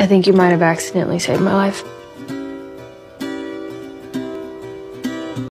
I think you might have accidentally saved my life.